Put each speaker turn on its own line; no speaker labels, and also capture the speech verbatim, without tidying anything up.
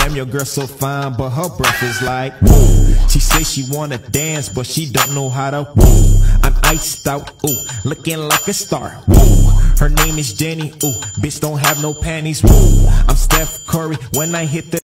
Damn, your girl so fine, but her breath is like woo. She say she wanna dance, but she don't know how to woo. I'm iced out, ooh, looking like a star, woo. Her name is Jenny, ooh, bitch don't have no panties, woo. I'm Steph Curry when I hit the